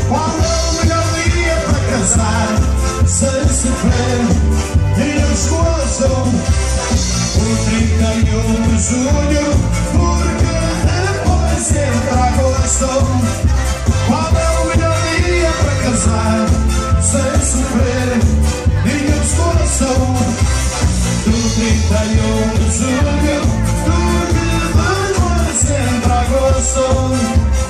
Qual é o melhor dia para casar sem sofrer e não escusam o 31 de julho, porque depois entra agosto. Qual é o melhor dia para casar sem sofrer e não escusam do 31 de julho, porque depois entra agosto.